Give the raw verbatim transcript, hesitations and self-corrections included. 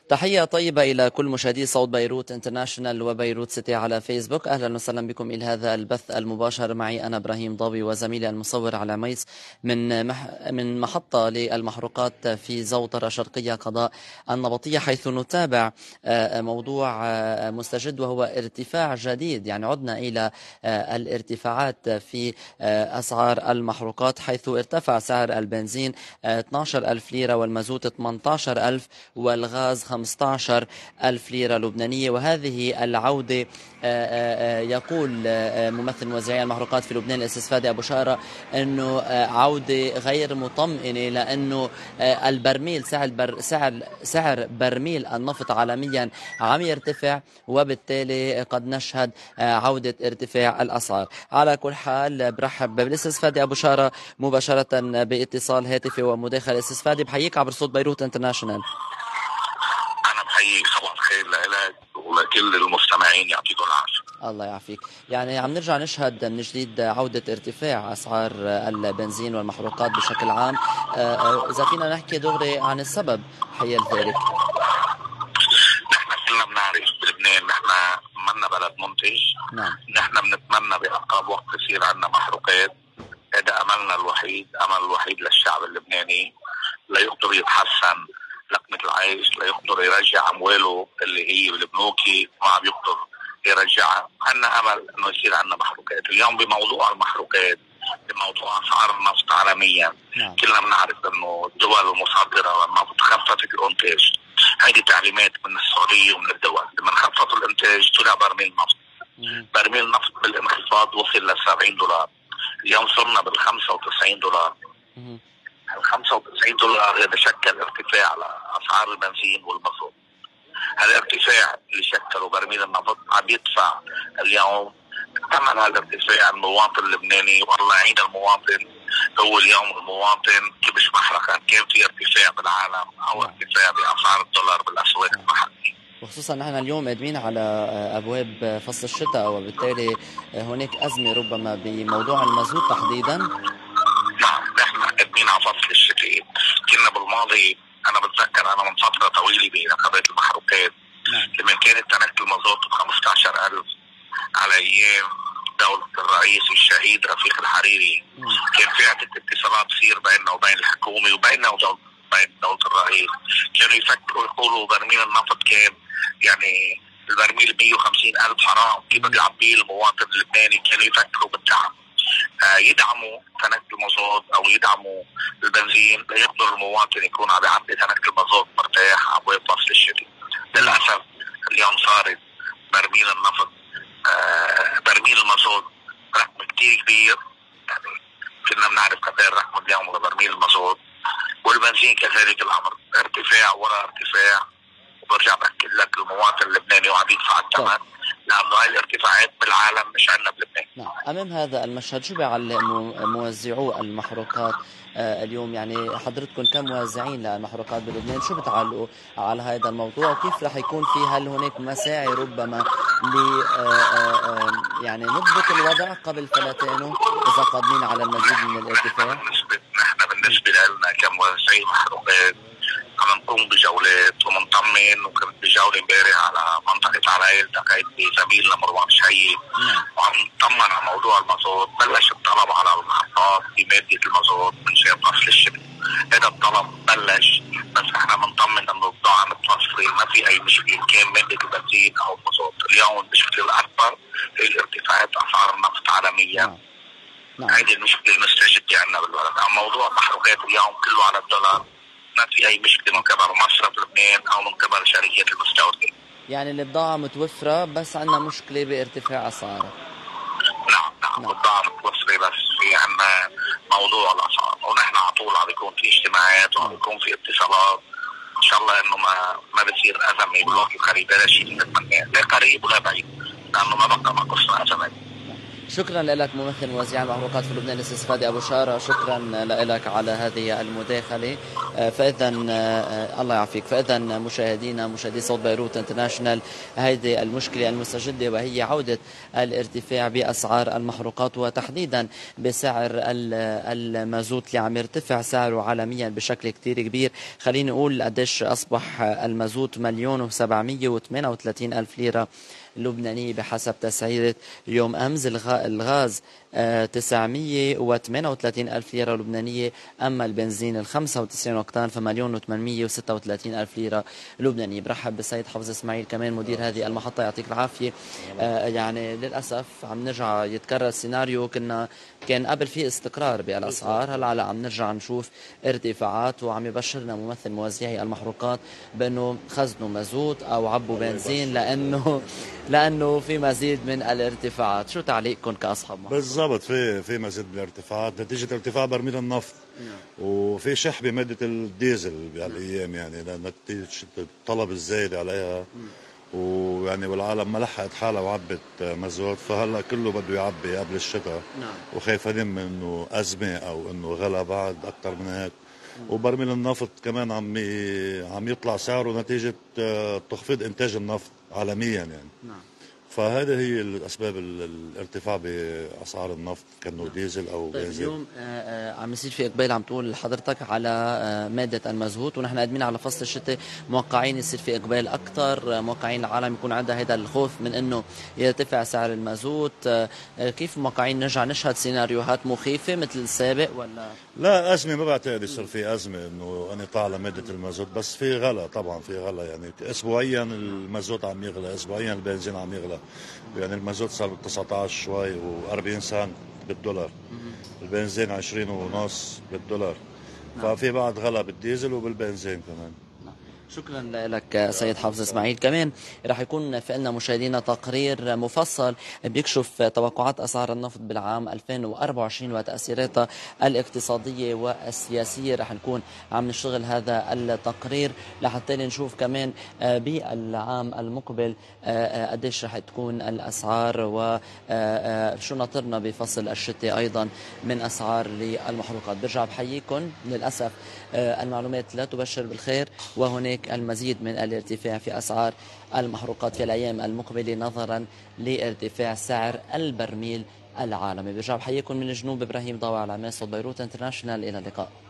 تحية طيبة إلى كل مشاهدي صوت بيروت انترناشونال وبيروت سيتي على فيسبوك. أهلا وسهلا بكم إلى هذا البث المباشر. معي أنا إبراهيم ضوي وزميلي المصور على ميس من مح من محطة للمحروقات في زوطرة شرقية قضاء النبطية، حيث نتابع موضوع مستجد وهو ارتفاع جديد. يعني عدنا إلى الارتفاعات في أسعار المحروقات، حيث ارتفع سعر البنزين اثني عشر ألف ليرة والمازوت ثمانية عشر ألف والغاز خمسة عشر ألف ليرة لبنانية. وهذه العودة يقول ممثل موزعي المحروقات في لبنان الأستاذ فادي أبو شارة أنه عودة غير مطمئنة، لأنه البرميل سعر سعر سعر برميل النفط عالميا عم يرتفع، وبالتالي قد نشهد عودة ارتفاع الأسعار. على كل حال برحب بالأستاذ فادي أبو شارة مباشرة باتصال هاتفي ومداخلة. أستاذ فادي بحييك عبر صوت بيروت انترناشونال. حقيقي صباح الخير لك ولكل المستمعين، يعطيكم العافية. الله يعافيك. يعني عم نرجع نشهد من جديد عودة ارتفاع أسعار البنزين والمحروقات بشكل عام. إذا فينا نحكي دغري عن السبب حيال ذلك. نحن كلنا بنعرف بلبنان نحن منا بلد منتج. نعم. نحن بنتمنى بأقرب وقت يصير عندنا محروقات. هذا أملنا الوحيد، أمل الوحيد للشعب اللبناني ليقدر يتحسن لقمة العيش، ليقدر يرجع أمواله اللي هي بالبنوكي ما عم يقدر يرجعها. عندنا أمل إنه يصير عندنا محروقات. اليوم بموضوع المحروقات، بموضوع أسعار النفط عالميا، نعم. كلنا بنعرف إنه الدول المصدرة والنفط خفضت الإنتاج. هذه تعليمات من السعودية ومن الدول، لما خفضوا الإنتاج طلع برميل نفط. برميل النفط بالانخفاض وصل ل سبعين دولار، اليوم صرنا بال خمسة وتسعين دولار. ال خمسة وتسعين دولار هذا شكل ارتفاع على اسعار البنزين والمازوت. هذا الارتفاع اللي شكله برميل النفط عم يدفع اليوم ثمن هذا الارتفاع المواطن اللبناني. والله يعين المواطن. هو اليوم المواطن كبش محرقة، كان في ارتفاع بالعالم او ارتفاع باسعار الدولار بالاسواق المحلية، وخصوصا نحن اليوم قادمين على ابواب فصل الشتاء، وبالتالي هناك ازمه ربما بموضوع المازوت تحديدا. نعم، نحن قادمين على فصل الشتاء. كنا بالماضي، انا بتذكر انا من فتره طويله بنقابات المحروقات، نعم. لما كانت تنك المازوت ب خمسة عشر ألف على ايام دوله الرئيس الشهيد رفيق الحريري، مم. كان في عده اتصالات تصير بيننا وبين الحكومه وبيننا وبين دوله الرئيس. كانوا يفكروا يقولوا برميل النفط كان يعني البرميل مية وخمسين ألف حرام، كيف بده يعبيه المواطن اللبناني. كانوا يفكروا بالدعم، آه يدعموا تنك المازوت او يدعموا البنزين ليقدر المواطن يكون عم يعبي تنك المازوت مرتاح على ابواب فصل الشتاء. للاسف اليوم صارت برميل النفط آه برميل المازوت رقم كثير كبير. يعني كنا بنعرف قد ايه الرقم اليوم لبرميل المازوت، والبنزين كذلك الامر، ارتفاع وراء ارتفاع. وبرجع باكد لك المواطن اللبناني وعم يدفع الثمن، لانه هاي الارتفاعات بالعالم مش عندنا بلبنان. نعم. امام هذا المشهد شو بيعلق موزعو المحروقات آه اليوم؟ يعني حضرتكم كموزعين للمحروقات بلبنان شو بتعلقوا على هذا الموضوع، وكيف رح يكون في هل هناك مساعي ربما ل يعني نضبط الوضع قبل فلتانه اذا قادمين على المزيد من الارتفاع؟ بالنسبه نحن بالنسبه لنا كموزعين محروقات عم نقوم بجولات ومنطمن. وكنت بجوله امبارح على منطقه علايل، التقيت بزميلنا مروان شهيد وعم نطمن على موضوع المازوت. بلش الطلب على المحطات بماده المازوت من شان فصل الشتاء. هذا الطلب بلش، بس احنا بنطمن انه البضاعه متوفره، ما في اي مشكله كان ماده البنزين او المازوت. اليوم المشكله الاكبر هي الارتفاعات اسعار النفط عالميا. نعم. هذه المشكله المستجده عندنا بالبلد. موضوع المحروقات اليوم كله على الدولار، ما في اي مشكله من قبل مصرف لبنان او من قبل شركات المستوردين. يعني البضاعه متوفره بس عندنا مشكله بارتفاع اسعارها. نعم نعم البضاعه متوفره بس في عندنا موضوع الاسعار. ونحن على طول عم بيكون في اجتماعات وعم بيكون في اتصالات. ان شاء الله انه ما ما بصير ازمه بالوقت القريب. هذا الشيء اللي بنتمناه، لا قريب ولا بعيد، لانه ما بقى ما قصنا ازمات. شكرا لك ممثل موزع المحروقات في لبنان الاستاذ فادي ابو شاره، شكرا لك على هذه المداخله. فاذا الله يعافيك، فاذا مشاهدينا مشاهدي صوت بيروت انترناشونال، هذه المشكله المستجده وهي عوده الارتفاع باسعار المحروقات وتحديدا بسعر المازوت اللي عم يرتفع سعره عالميا بشكل كثير كبير. خليني اقول قديش اصبح المازوت مليون وسبعمية وثمانية وثلاثين الف ليره لبنانية بحسب تسعيرة يوم أمس. الغاز تسعمية وثمانية وثلاثين ألف ليرة لبنانية، أما البنزين ال خمسة وتسعين أوكتان فمليون وثمانمية وستة وثلاثين ألف ليرة لبنانية. برحب بالسيد حافظ إسماعيل كمان مدير هذه المحطة، يعطيك العافية. آه يعني للأسف عم نرجع يتكرر سيناريو كنا كان قبل في استقرار بالأسعار، هلا هلا عم نرجع نشوف ارتفاعات، وعم يبشرنا ممثل موزعي المحروقات بأنه خزنوا مازوت أو عبوا بنزين لأنه لأنه في مزيد من الارتفاعات. شو تعليقكم كأصحاب محروقات؟ بالضبط، في في مزيد من الارتفاعات نتيجة ارتفاع برميل النفط. نعم. وفي شح بمادة الديزل بهالايام، يعني نتيجة الطلب الزايد عليها. مم. ويعني والعالم ما لحقت حالها وعبت مازوت، فهلا كله بده يعبي قبل الشتاء. نعم. وخايفين من انه ازمه او انه غلا بعد اكثر من هيك. وبرميل النفط كمان عم عم يطلع سعره نتيجة تخفيض انتاج النفط عالميا يعني. نعم. فهذه هي الاسباب الارتفاع باسعار النفط، كانه ديزل او طيب بنزين. اليوم آه عم يصير في اقبال، عم تقول حضرتك على آه ماده المازوت، ونحن قادمين على فصل الشتاء، موقعين يصير في اقبال اكثر، آه موقعين العالم يكون عندها هذا الخوف من انه يرتفع سعر المازوت. آه كيف موقعين نرجع نشهد سيناريوهات مخيفه مثل السابق ولا؟ لا ازمه، ما بعتقد يصير في ازمه انه انقطاع لماده المازوت، بس في غلا طبعا، في غلا يعني اسبوعيا المازوت عم يغلى، اسبوعيا البنزين عم يغلى. يعني المازوت صار تسعة عشر شوي و40 سنت بالدولار، البنزين عشرين ونص بالدولار. ففي بعد غلا بالديزل وبالبنزين كمان. شكرا لك سيد حافظ اسماعيل. كمان رح يكون في لنا مشاهدينا تقرير مفصل بيكشف توقعات اسعار النفط بالعام ألفين وأربعة وعشرين وتاثيراتها الاقتصاديه والسياسيه. رح نكون عم نشتغل هذا التقرير لحتى نشوف كمان بالعام المقبل قديش رح تكون الاسعار وشو ناطرنا بفصل الشتاء ايضا من اسعار للمحروقات. برجع بحييكم. للاسف المعلومات لا تبشر بالخير، وهناك المزيد من الارتفاع في أسعار المحروقات في الأيام المقبلة نظرا لارتفاع سعر البرميل العالمي. برجع بحييكم من الجنوب، إبراهيم ضاوي على صوت بيروت انترناشونال. إلى اللقاء.